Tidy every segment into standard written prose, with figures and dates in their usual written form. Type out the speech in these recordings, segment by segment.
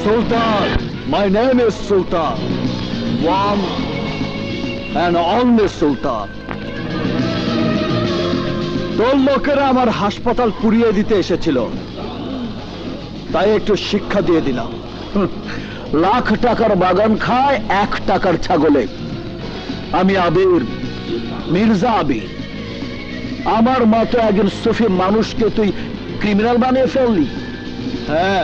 Sultan. My name is Sultan. One and only Sultan. তোর লোকেরা আমার হাসপাতাল পুড়িয়ে দিতে এসেছিল, তাই একটু শিক্ষা দিয়ে দিলাম। লাখ টাকার বাগান খায় 1 টাকার ছাগলে। আমি আবির, মির্জা আবির। আমার মতো একজন সুফি মানুষকে তুই ক্রিমিনাল বানিয়ে ফেললি। হ্যাঁ,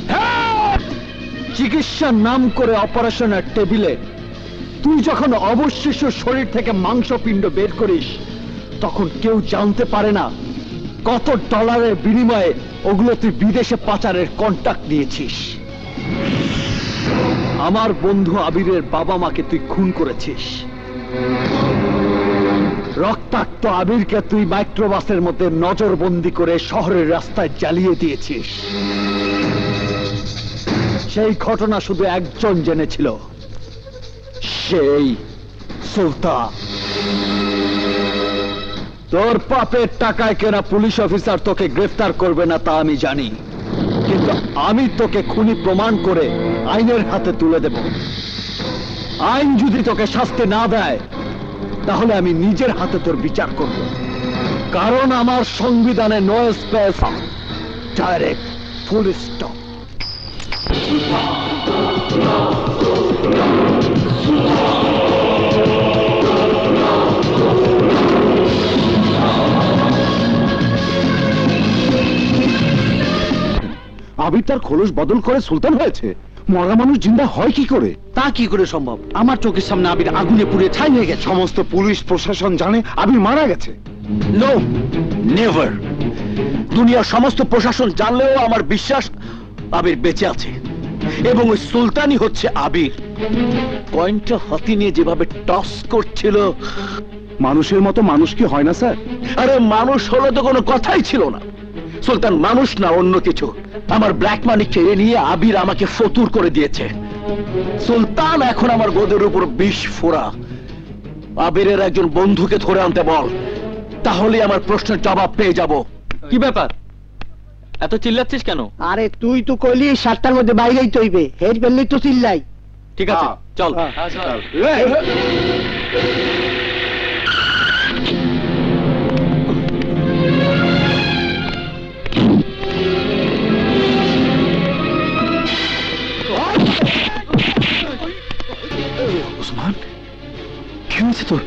চিকিৎসার নাম করে অপারেশনের টেবিলে তুই যখন অবশিষ্ট শরীর থেকে মাংসপিণ্ড বের করিস, তখন কেউ জানতে পারে না কত ডলারের বিনিময়ে ওগুলো তুই বিদেশে পাচারের কন্ট্রাক্ট নিয়েছিস। আমার বন্ধু আবিরের বাবা মাকে তুই খুন করেছিস। রক্তাক্ত আবিরকে তুই মাইক্রোবাসের মধ্যে নজরবন্দি করে শহরের রাস্তায় জ্বালিয়ে দিয়েছিস। সেই ঘটনা শুধু একজন জেনেছিল, সেই সুলতান। তোর পাপের টাকায় কেনা পুলিশ অফিসার তোকে গ্রেফতার করবে না তা আমি জানি, কিন্তু আমি তোকে খুনি প্রমাণ করে আইনের হাতে তুলে দেব। আইন যদি তোকে শাস্তি না দেয়, তাহলে আমি নিজের হাতে তোর বিচার করব, কারণ আমার সংবিধানে no space, direct full stop. Abir তার খোলস বদল করে সুলতান হয়েছে। মরা মানুষ জিন্দা হয় কি করে? তা কি করে সম্ভব? আমার চোখের সামনে আবির আগুনে পুড়ে ছাই হয়ে গেছে। সমস্ত পুলিশ প্রশাসন জানে আবির মারা গেছে। No, never. দুনিয়ার সমস্ত প্রশাসন জানলেও আমার বিশ্বাস আবির বেঁচে আছে, এবং ওই সুলতানই হচ্ছে আবির। কয়েনটা হাতি নিয়ে যেভাবে টস করছিল, মানুষের মতো মানুষ কি হয় না স্যার? আরে মানুষ হলো তো কোনো কথাই ছিল না। সুলতান মানুষ না, অন্য কিছু। আমার ব্ল্যাক মানি কেড়ে নিয়ে আবির আমাকে ফতুর করে দিয়েছে। সুলতান এখন আমার গোদের উপর বিষ ফোড়া। আবিরের একজন বন্ধুকে ধরে আনতে বল, তাহলে আমার প্রশ্নের জবাব পেয়ে যাব। কি ব্যাপার, এত চিল্লাচ্ছিস কেন? আরে তুই তো কইলি 7টার মধ্যে বাইরেই তৈবে, হেড পেললেই তো চিল্লাই। ঠিক আছে, চল। ওসমান, কি হয়েছে তোর?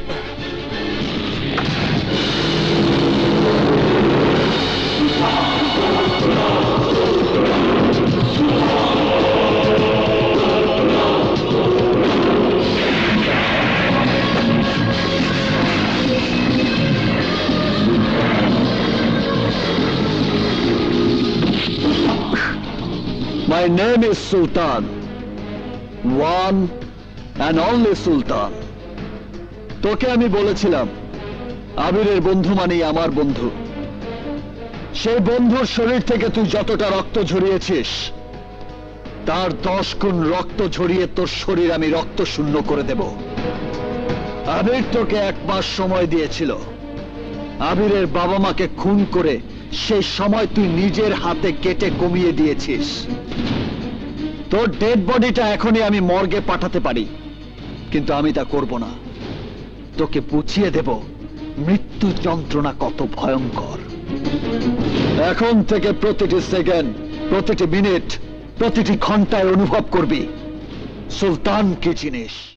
My name is Sultan. One and only Sultan. তোকে আমি বলেছিলাম আবিরের বন্ধু মানেই আমার বন্ধু। সেই বন্ধুর শরীর থেকে তুই যতটা রক্ত ঝরিয়েছিস, তার 10 গুণ রক্ত ঝরিয়ে তোর শরীর আমি রক্ত শূন্য করে দেব। আবির তোকে 1 মাস সময় দিয়েছিল। আবিরের বাবা মাকে খুন করে সেই সময় তুই নিজের হাতে কেটে কমিয়ে দিয়েছিস। তোর ডেড বডিটা এখনই আমি মর্গে পাঠাতে পারি, কিন্তু আমি তা করব না। তোকে বুঝিয়ে দেব মৃত্যু যন্ত্রণা কত ভয়ঙ্কর। এখন থেকে প্রতিটি সেকেন্ড, প্রতিটি মিনিট, প্রতিটি ঘন্টায় অনুভব করবি সুলতান কি জিনিস।